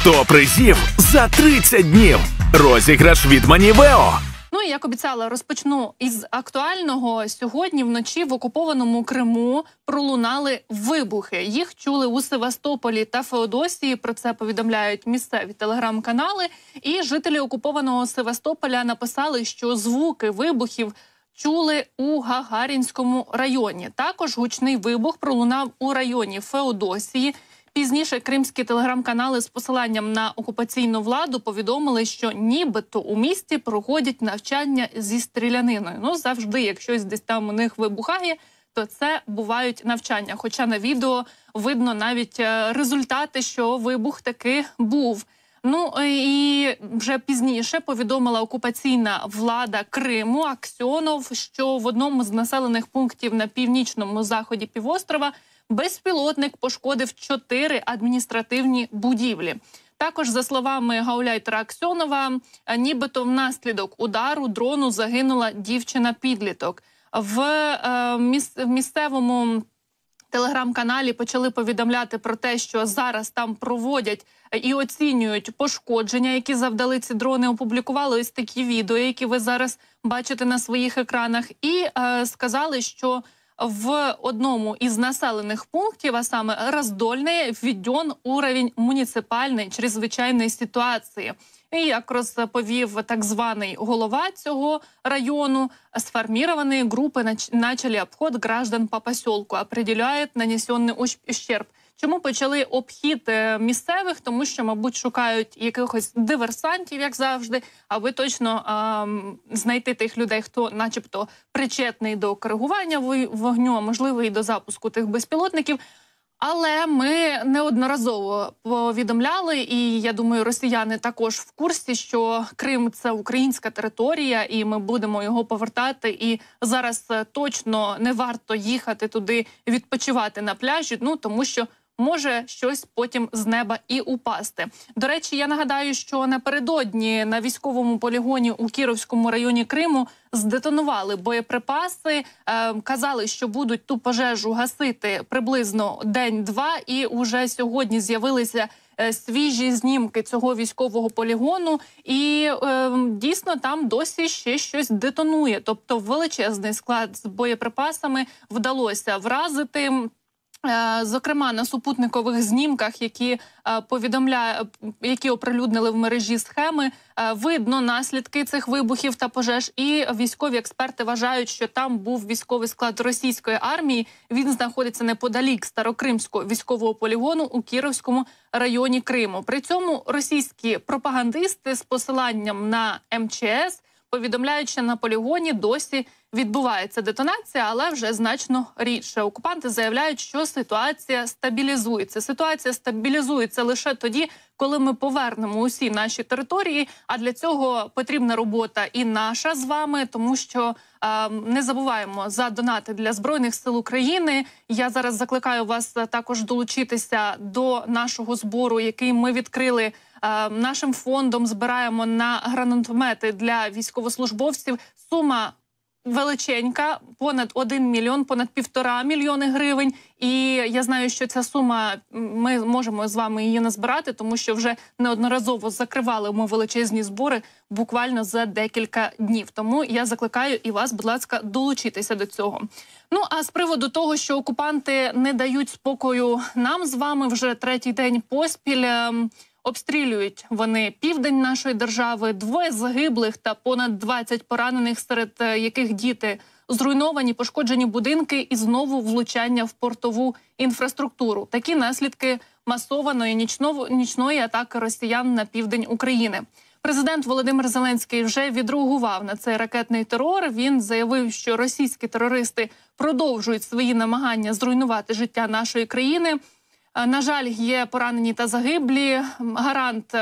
100 призів за 30 днів. Розіграш від Манівео. Ну і, як обіцяла, розпочну із актуального. Сьогодні вночі в окупованому Криму пролунали вибухи. Їх чули у Севастополі та Феодосії. Про це повідомляють місцеві телеграм-канали. І жителі окупованого Севастополя написали, що звуки вибухів чули у Гагарінському районі. Також гучний вибух пролунав у районі Феодосії. Пізніше кримські телеграм-канали з посиланням на окупаційну владу повідомили, що нібито у місті проходять навчання зі стріляниною. Ну, завжди, як щось десь там у них вибухає, то це бувають навчання. Хоча на відео видно навіть результати, що вибух таки був. Ну і вже пізніше повідомила окупаційна влада Криму Аксьонов, що в одному з населених пунктів на північному заході півострова безпілотник пошкодив 4 адміністративні будівлі. Також, за словами гауляйтера Аксьонова, нібито внаслідок удару дрону загинула дівчина-підліток. В місцевому телеграм-каналі почали повідомляти про те, що зараз там проводять і оцінюють пошкодження, які завдали ці дрони. Опублікували ось такі відео, які ви зараз бачите на своїх екранах. І сказали, що в одному із населених пунктів, а саме Роздольне, введен уровень муніципальної чрезвичайної ситуації. І як розповів так званий голова цього району, сформовані групи почали обход граждан по поселку, определяють нанесений ущерб. Чому почали обхід місцевих? Тому що, мабуть, шукають якихось диверсантів, як завжди, аби точно знайти тих людей, хто начебто причетний до коригування вогню, а можливо і до запуску тих безпілотників. Але ми неодноразово повідомляли, і я думаю, росіяни також в курсі, що Крим – це українська територія, і ми будемо його повертати. І зараз точно не варто їхати туди відпочивати на пляжі, ну тому що може щось потім з неба і упасти. До речі, я нагадаю, що напередодні на військовому полігоні у Кіровському районі Криму здетонували боєприпаси, казали, що будуть ту пожежу гасити приблизно день-два, і уже сьогодні з'явилися свіжі знімки цього військового полігону, і дійсно там досі ще щось детонує. Тобто величезний склад з боєприпасами вдалося вразити. Зокрема, на супутникових знімках, які оприлюднили в мережі схеми, видно наслідки цих вибухів та пожеж. І військові експерти вважають, що там був військовий склад російської армії. Він знаходиться неподалік Старокримського військового полігону у Кіровському районі Криму. При цьому російські пропагандисти з посиланням на МЧС повідомляють, що на полігоні досі відбувається детонація, але вже значно рідше. Окупанти заявляють, що ситуація стабілізується. Ситуація стабілізується лише тоді, коли ми повернемо усі наші території, а для цього потрібна робота і наша з вами, тому що не забуваємо за донати для Збройних сил України. Я зараз закликаю вас також долучитися до нашого збору, який ми відкрили нашим фондом. Збираємо на гранатомети для військовослужбовців. Сума величенька, понад 1 мільйон, понад 1,5 мільйони гривень. І я знаю, що ця сума, ми можемо з вами її назбирати, тому що вже неодноразово закривали ми величезні збори буквально за декілька днів. Тому я закликаю і вас, будь ласка, долучитися до цього. Ну, а з приводу того, що окупанти не дають спокою нам з вами вже 3-й день поспіль, обстрілюють вони південь нашої держави, 2 загиблих та понад 20 поранених, серед яких діти. Зруйновані, пошкоджені будинки і знову влучання в портову інфраструктуру. Такі наслідки масованої нічної атаки росіян на південь України. Президент Володимир Зеленський вже відреагував на цей ракетний терор. Він заявив, що російські терористи продовжують свої намагання зруйнувати життя нашої країни. На жаль, є поранені та загиблі. Гарант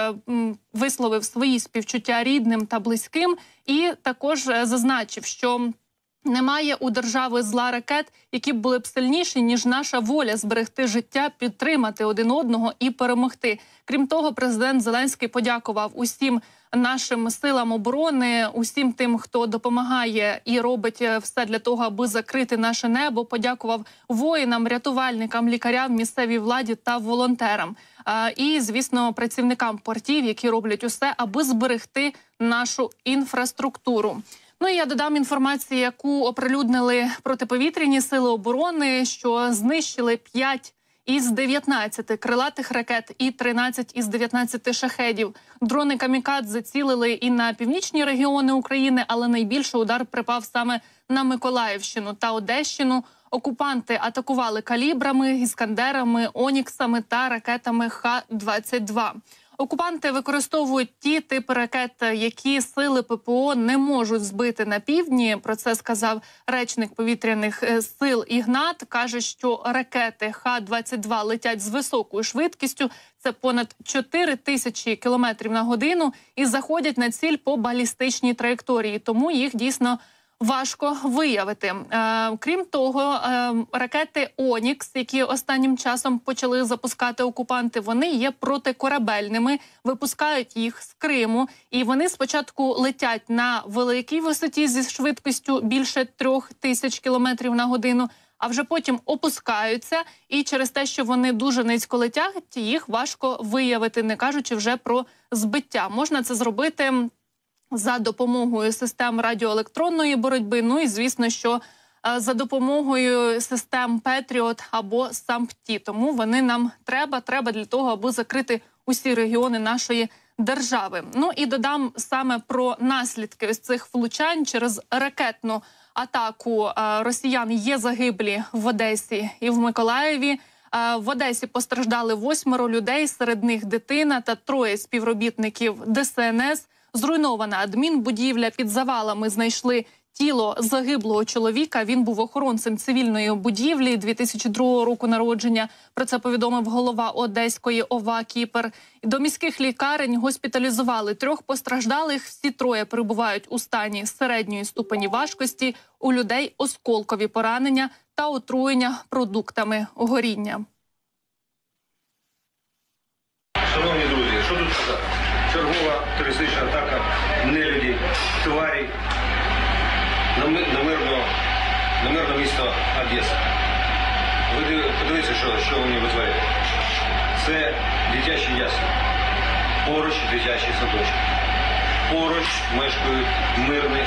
висловив свої співчуття рідним та близьким і також зазначив, що Немає у держави зла ракет, які були б сильніші, ніж наша воля зберегти життя, підтримати один одного і перемогти. Крім того, президент Зеленський подякував усім нашим силам оборони, усім тим, хто допомагає і робить все для того, аби закрити наше небо. Подякував воїнам, рятувальникам, лікарям, місцевій владі та волонтерам. І, звісно, працівникам портів, які роблять усе, аби зберегти нашу інфраструктуру. Ну і я додам інформацію, яку оприлюднили протиповітряні сили оборони, що знищили 5 із 19 крилатих ракет і 13 із 19 шахедів. Дрони «Камікадзе» цілили і на північні регіони України, але найбільший удар припав саме на Миколаївщину та Одещину. Окупанти атакували калібрами, іскандерами, оніксами та ракетами Х-22. Окупанти використовують ті типи ракет, які сили ППО не можуть збити на півдні. Про це сказав речник повітряних сил Ігнат. Каже, що ракети Х-22 летять з високою швидкістю. Це понад 4000 кілометрів на годину і заходять на ціль по балістичній траєкторії. Тому їх дійсно важко виявити. Крім того, ракети «Онікс», які останнім часом почали запускати окупанти, вони є протикорабельними, випускають їх з Криму. І вони спочатку летять на великій висоті зі швидкістю більше 3000 кілометрів на годину, а вже потім опускаються. І через те, що вони дуже низько летять, їх важко виявити, не кажучи вже про збиття. Можна це зробити за допомогою систем радіоелектронної боротьби, ну і, звісно, що за допомогою систем Петріот або САМПТІ. Тому вони нам треба для того, аби закрити усі регіони нашої держави. Ну і додам саме про наслідки ось цих влучань через ракетну атаку росіян. Є загиблі в Одесі і в Миколаєві. В Одесі постраждали 8 людей, серед них дитина та 3 співробітників ДСНС. Зруйнована адмінбудівля, під завалами знайшли тіло загиблого чоловіка. Він був охоронцем цивільної будівлі 2002 року народження. Про це повідомив голова Одеської ОВА Кіпер. До міських лікарень госпіталізували 3 постраждалих. Всі 3 перебувають у стані середньої ступені важкості. У людей осколкові поранення та отруєння продуктами горіння. Шановні друзі, що тут сказати? Чергова терористична атака нелюдів, тварей на мирне місто Одеса. Ви подивіться, що вони визволяють. Це дитячі ясли, поруч дитячі садочки, поруч мешкають мирні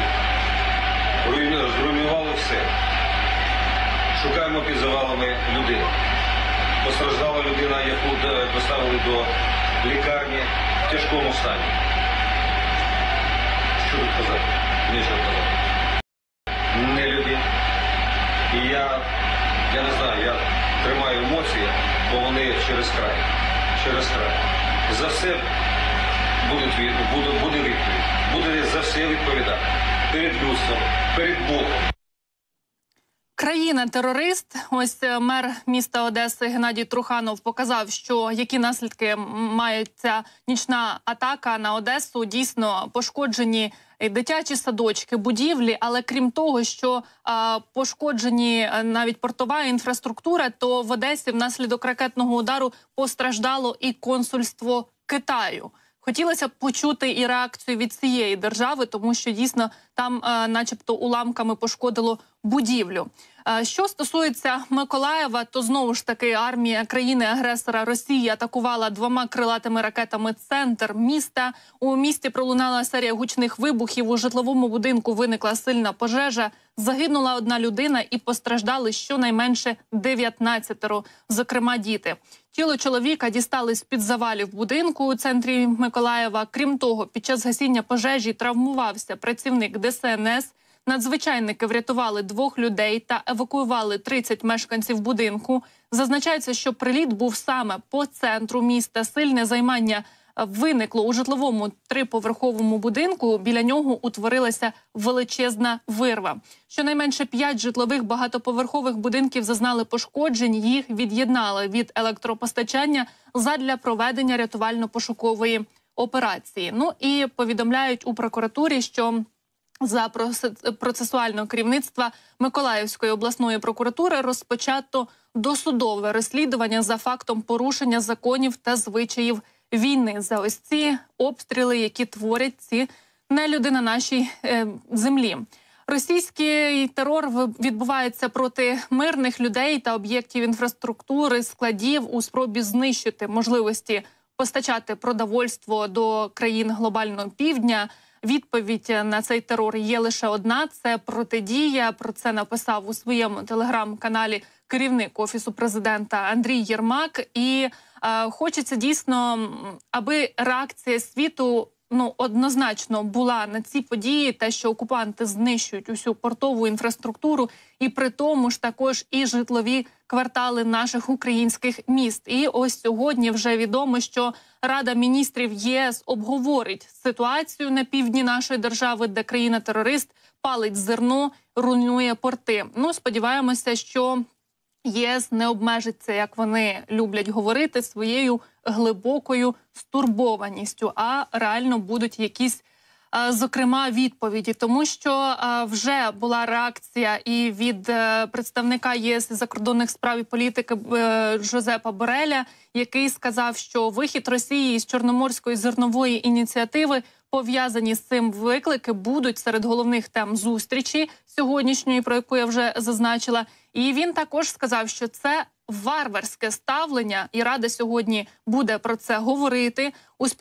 люди. Зруйнували все. Шукаємо під завалами людину. Постраждала людина, яку доставили до лікарні в тяжкому стані. Що тут казати? Нічого казати. Не люди. І я не знаю, я тримаю емоції, бо вони через край. Через край. За все буде відповідь. Буде за все відповідати. Перед людством, перед Богом. Країна-терорист, ось мер міста Одеси Геннадій Труханов показав, що які наслідки має ця нічна атака на Одесу. Дійсно пошкоджені дитячі садочки, будівлі, але крім того, що пошкоджені навіть портова інфраструктура, то в Одесі внаслідок ракетного удару постраждало і консульство Китаю. Хотілося б почути і реакцію від цієї держави, тому що дійсно там начебто уламками пошкодило будівлю. Що стосується Миколаєва, то знову ж таки армія країни-агресора Росії атакувала 2 крилатими ракетами центр міста. У місті пролунала серія гучних вибухів, у житловому будинку виникла сильна пожежа, загинула 1 людина і постраждали щонайменше 19, зокрема діти. Тіло чоловіка дістали з-під завалів будинку у центрі Миколаєва. Крім того, під час гасіння пожежі травмувався працівник ДСНС. Надзвичайники врятували 2 людей та евакуювали 30 мешканців будинку. Зазначається, що приліт був саме по центру міста. Сильне займання виникло у житловому 3-поверховому будинку. Біля нього утворилася величезна вирва. Щонайменше 5 житлових багатоповерхових будинків зазнали пошкоджень. Їх від'єднали від електропостачання задля проведення рятувально-пошукової операції. Ну і повідомляють у прокуратурі, що за процесуального керівництва Миколаївської обласної прокуратури розпочато досудове розслідування за фактом порушення законів та звичаїв війни, за ось ці обстріли, які творять ці нелюди на нашій землі. Російський терор відбувається проти мирних людей та об'єктів інфраструктури, складів у спробі знищити можливості постачати продовольство до країн глобального півдня. Відповідь на цей терор є лише одна – це протидія. Про це написав у своєму телеграм-каналі керівник Офісу президента Андрій Єрмак. І хочеться дійсно, аби реакція світу однозначно була на ці події, те, що окупанти знищують усю портову інфраструктуру і при тому ж також і житлові квартали наших українських міст. І ось сьогодні вже відомо, що Рада міністрів ЄС обговорить ситуацію на півдні нашої держави, де країна-терорист палить зерно, руйнує порти. Сподіваємося, що ЄС не обмежиться, як вони люблять говорити, своєю глибокою стурбованістю, а реально будуть якісь, зокрема, відповіді. Тому що вже була реакція і від представника ЄС із закордонних справ і політики Жозепа Бореля, який сказав, що вихід Росії із Чорноморської зернової ініціативи, пов'язані з цим виклики, будуть серед головних тем зустрічі сьогоднішньої, про яку я вже зазначила. І він також сказав, що це варварське ставлення, і Рада сьогодні буде про це говорити.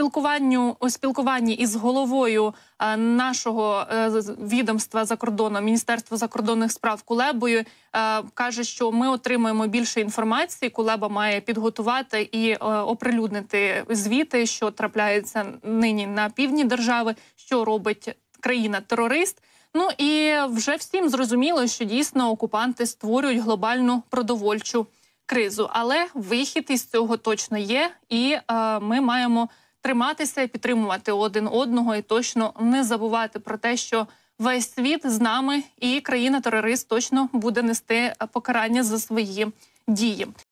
У спілкуванні із головою нашого відомства за кордоном, Міністерства закордонних справ Кулебою, каже, що ми отримуємо більше інформації. Кулеба має підготувати і оприлюднити звіти, що трапляється нині на півдні держави, що робить країна-терорист. І вже всім зрозуміло, що дійсно окупанти створюють глобальну продовольчу кризу. Але вихід із цього точно є, і ми маємо триматися і підтримувати один одного, і точно не забувати про те, що весь світ з нами, і країна-терорист точно буде нести покарання за свої дії.